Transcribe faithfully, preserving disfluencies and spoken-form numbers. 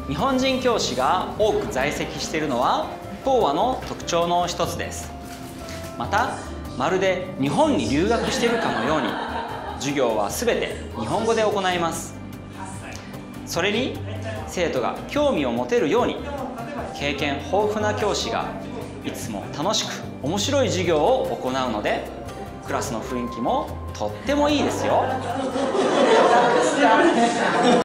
日本人教師が多く在籍しているのは東和の特徴の一つです。また、まるで日本に留学しているかのように授業は全て日本語で行います。それに生徒が興味を持てるように経験豊富な教師がいつも楽しく面白い授業を行うので、クラスの雰囲気もとってもいいですよ。